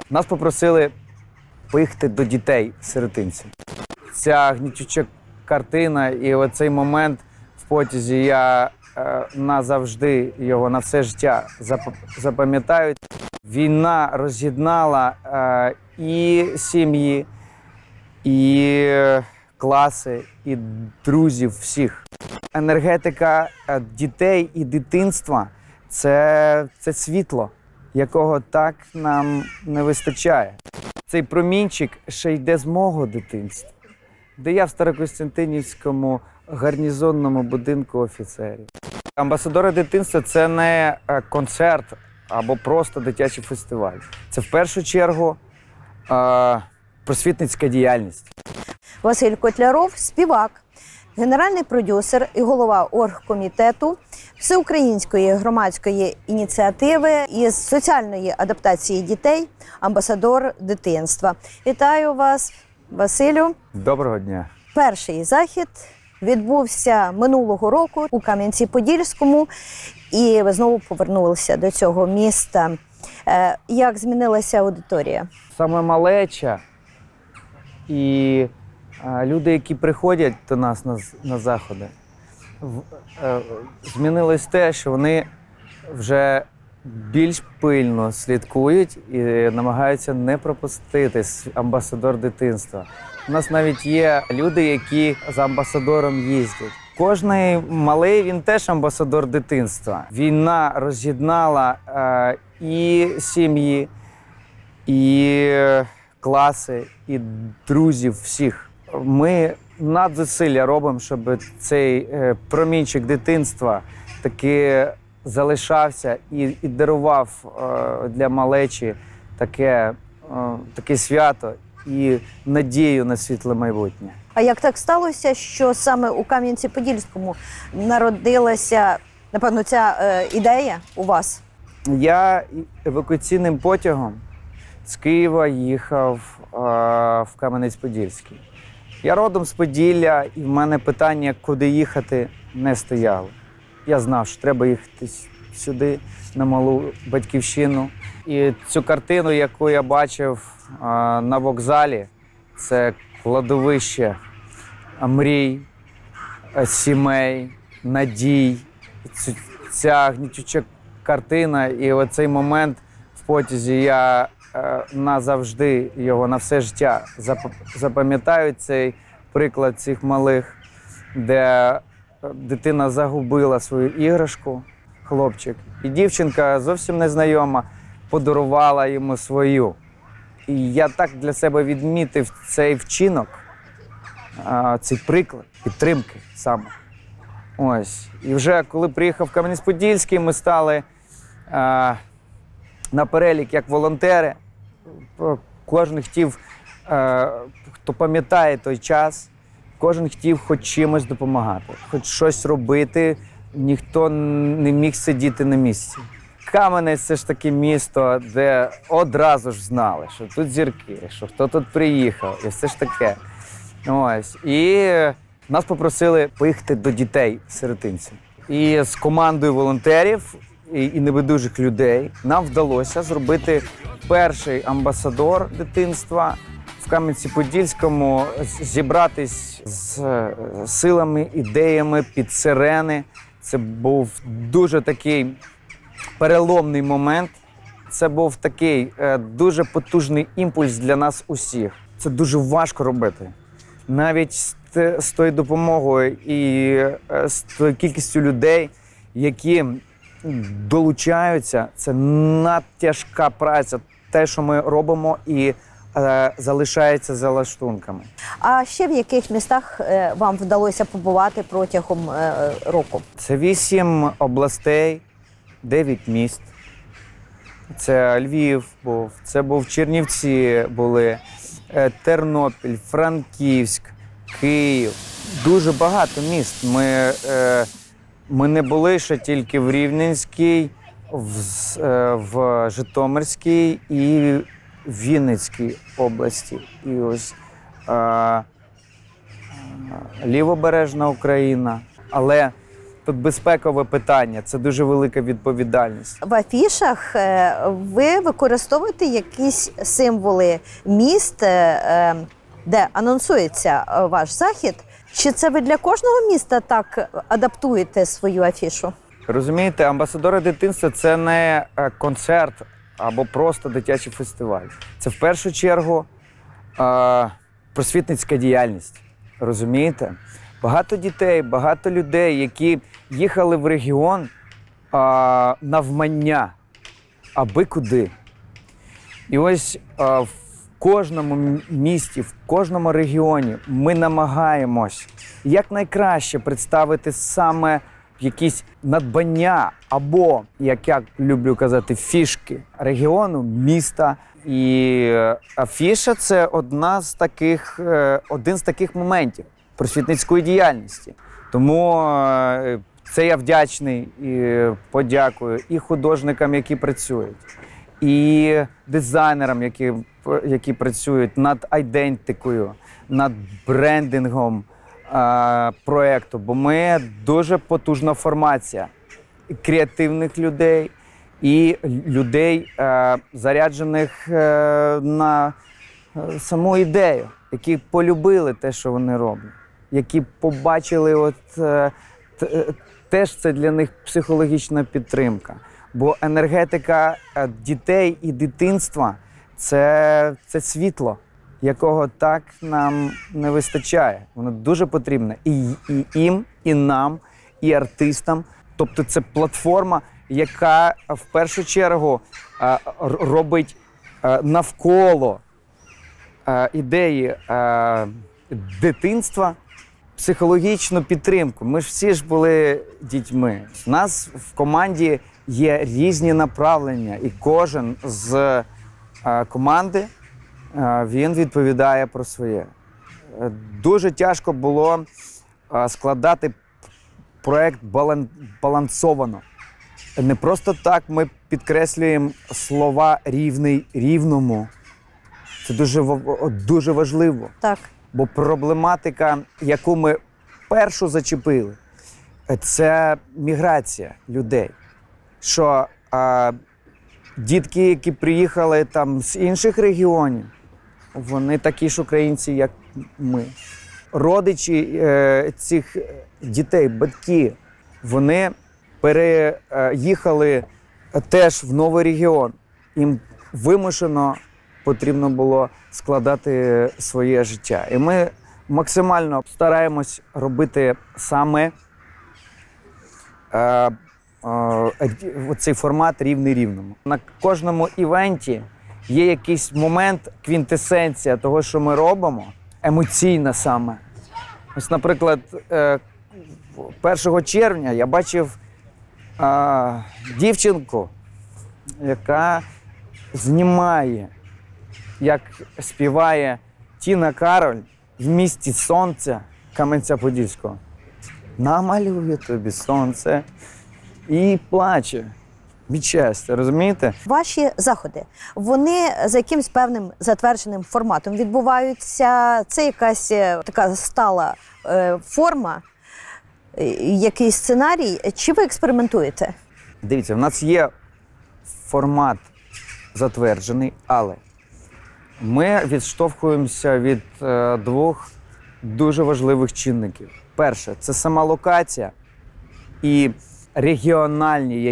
Нас попросили поїхати до дітей-сиротинців. Ця гнітюча картина і оцей момент в потязі, я назавжди його, на все життя запам'ятаю. Війна роз'єднала і сім'ї, і класи, і друзів всіх. Енергетика дітей і дитинства – це світло, якого так нам не вистачає. Цей промінчик ще йде з мого дитинства, де я в Старокостянтинівському гарнізонному будинку офіцерів. Амбасадори дитинства – це не концерт або просто дитячий фестиваль. Це в першу чергу просвітницька діяльність. Василь Котляров – співак, генеральний продюсер і голова оргкомітету Всеукраїнської громадської ініціативи із соціальної адаптації дітей «Амбасадор дитинства». Вітаю вас, Василю. Доброго дня. Перший захід відбувся минулого року у Кам'янці-Подільському, і ви знову повернулися до цього міста. Як змінилася аудиторія? Саме малеча і люди, які приходять до нас на заходи, змінилось те, що вони вже більш пильно слідкують і намагаються не пропустити амбасадор дитинства. У нас навіть є люди, які за амбасадором їздять. Кожний малий, він теж амбасадор дитинства. Війна роз'єднала і сім'ї, і класи, і друзів всіх. Ми надзусилля робимо, щоб цей промінчик дитинства таки залишався і дарував для малечі таке свято і надію на світле майбутнє. А як так сталося, що саме у Кам'янці-Подільському народилася, напевно, ця ідея у вас? Я евакуаційним потягом з Києва їхав в Кам'янець-Подільський. Я родом з Поділля, і в мене питання, куди їхати, не стояло. Я знав, що треба їхати сюди, на малу батьківщину. І цю картину, яку я бачив на вокзалі, це кладовище мрій, сімей, надій. Ця гнітюча картина і оцей момент в потязі, я назавжди його, на все життя запам'ятаю, цей приклад цих малих, де дитина загубила свою іграшку, хлопчик, і дівчинка зовсім незнайома подарувала йому свою. І я так для себе відмітив цей вчинок, цей приклад підтримки саме. Ось. І вже коли приїхав в Кам'янець-Подільський, ми стали на перелік як волонтери. Кожен хотів, хто пам'ятає той час, кожен хотів хоч чимось допомагати, хоч щось робити, ніхто не міг сидіти на місці. Кам'янець – це ж таке місто, де одразу ж знали, що тут зірки, що хто тут приїхав, і все ж таке. Ось. І нас попросили поїхати до дітей-сиротинців. І з командою волонтерів і небайдужих людей нам вдалося зробити перший амбасадор дитинства в Кам'янці-Подільському, зібратись з силами, ідеями під сирени. Це був дуже такий переломний момент. Це був такий дуже потужний імпульс для нас усіх. Це дуже важко робити. Навіть з тою допомогою і з тою кількістю людей, які долучаються, це надтяжка праця. Те, що ми робимо, і залишається за лаштунками. А ще в яких містах вам вдалося побувати протягом року? Це 8 областей, 9 міст. Це Львів був, це був Чернівці були, Тернопіль, Франківськ, Київ. Дуже багато міст. Ми не були ще тільки в Рівненській, в Житомирській і Вінницькій області. І ось Лівобережна Україна. Але тут безпекове питання, це дуже велика відповідальність. В афішах ви використовуєте якісь символи міст, де анонсується ваш захід. Чи це ви для кожного міста так адаптуєте свою афішу? Розумієте, амбасадори дитинства – це не концерт або просто дитячий фестиваль. Це в першу чергу просвітницька діяльність. Розумієте? Багато дітей, багато людей, які їхали в регіон навмання, аби куди. І ось в кожному місті, в кожному регіоні ми намагаємось якнайкраще представити саме якісь надбання або, як я люблю казати, фішки регіону, міста. І афіша – це один з таких моментів просвітницької діяльності. Тому це я вдячний і подякую і художникам, які працюють, і дизайнерам, які працюють над айдентикою, над брендингом проєкту. Бо ми дуже потужна формація креативних людей і людей, заряджених на саму ідею, які полюбили те, що вони роблять, які побачили, теж це для них психологічна підтримка. Бо енергетика дітей і дитинства – це світло, якого так нам не вистачає. Воно дуже потрібне і їм, і нам, і артистам. Тобто це платформа, яка в першу чергу робить навколо ідеї дитинства психологічну підтримку. Ми ж всі ж були дітьми. У нас в команді є різні направлення, і кожен з команди він відповідає про своє. Дуже тяжко було складати проєкт балансовано. Не просто так ми підкреслюємо слова «рівний рівному». Це дуже важливо. Так. Бо проблематика, яку ми першу зачепили, це міграція людей. Що дітки, які приїхали там з інших регіонів, вони такі ж українці, як ми. Родичі цих дітей, батьки, вони переїхали теж в новий регіон. Їм вимушено потрібно було складати своє життя. І ми максимально стараємось робити саме цей формат рівний рівному. На кожному івенті є якийсь момент, квінтесенція того, що ми робимо, емоційна саме. Ось, наприклад, 1 червня я бачив дівчинку, яка знімає, як співає Тіна Кароль в місті Сонця Кам'янця-Подільського. Намалює тобі сонце і плаче від щастя, розумієте? Ваші заходи, вони за якимось певним затвердженим форматом відбуваються? Це якась така стала форма, якийсь сценарій? Чи ви експериментуєте? Дивіться, в нас є формат затверджений, але ми відштовхуємося від двох дуже важливих чинників. Перше – це сама локація і регіональні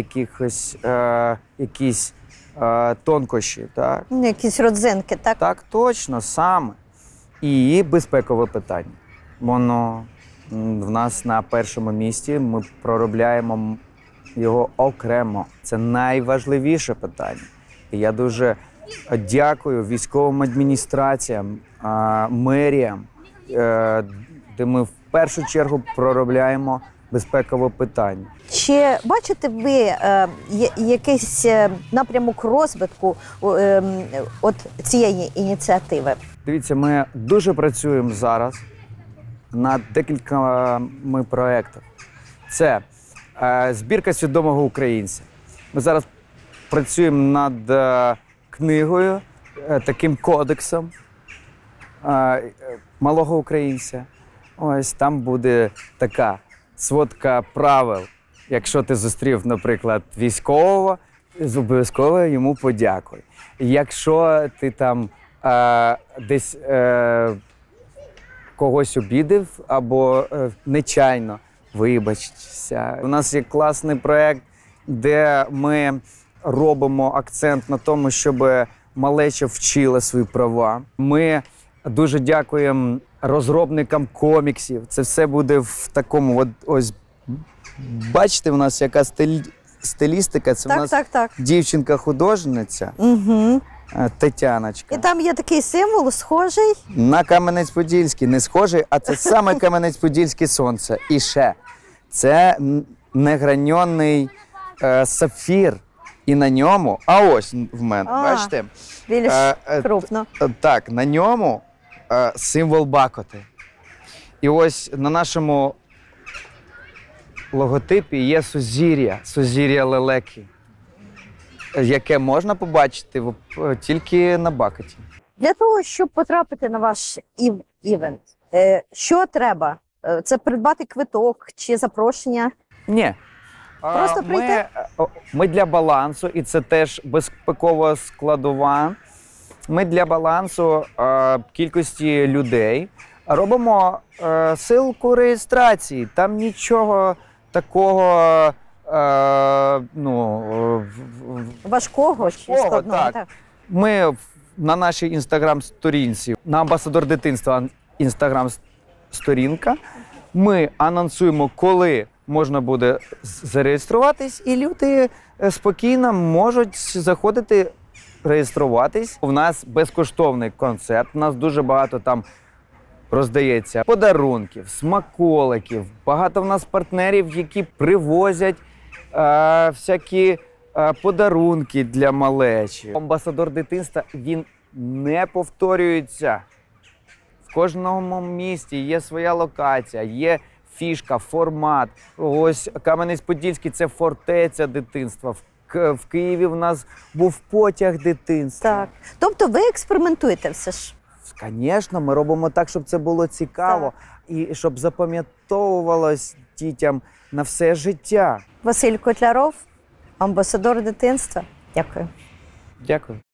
якісь тонкощі. Так? Якісь родзинки, так? Так, точно, саме. І безпекове питання. Воно в нас на першому місці, ми проробляємо його окремо. Це найважливіше питання. І я дуже дякую військовим адміністраціям, меріям, де ми в першу чергу проробляємо безпекове питання. Чи бачите ви якийсь напрямок розвитку от цієї ініціативи? Дивіться, ми дуже працюємо зараз над декількома проєктами. Це збірка свідомого українця. Ми зараз працюємо над книгою, таким кодексом малого українця. Ось там буде така сводка правил. Якщо ти зустрів, наприклад, військового, обов'язково йому подякуй. Якщо ти там десь когось обідав або нечайно, вибачся. У нас є класний проєкт, де ми робимо акцент на тому, щоб малеча вчила свої права. Ми дуже дякуємо розробникам коміксів. Це все буде в такому, ось, бачите, у нас яка стилістика. Це у нас Так. дівчинка-художниця Угу. Тетяночка. І там є такий символ, схожий. На Кам'янець-Подільський. Не схожий, а це саме Кам'янець-Подільське сонце. І ще, це неграньонний сапфір. І на ньому, а ось в мене, бачите? Більш крупно. Так, на ньому символ Бакоти. І ось на нашому логотипі є сузір'я лелеки, яке можна побачити тільки на Бакоті. Для того, щоб потрапити на ваш івент, що треба? Це придбати квиток чи запрошення? Ні. Просто прийти? Ми для балансу, і це теж безпекова складова. Ми для балансу кількості людей робимо ссылку реєстрації. Там нічого такого Важкого чи складного? Так. Ми на нашій інстаграм-сторінці, на Амбасадор дитинства інстаграм-сторінка, ми анонсуємо, коли можна буде зареєструватись, і люди спокійно можуть заходити, реєструватись. У нас безкоштовний концерт, у нас дуже багато там роздається подарунків, смаколиків. Багато в нас партнерів, які привозять всякі подарунки для малечі. Амбасадор дитинства, він не повторюється. В кожному місті є своя локація, є фішка, формат. Ось Кам'янець-Подільський – це фортеця дитинства. В Києві в нас був потяг дитинства. Так. Тобто ви експериментуєте все ж? Звісно, ми робимо так, щоб це було цікаво і щоб запам'ятовувалось дітям на все життя. Василь Котляров, амбасадор дитинства. Дякую. Дякую.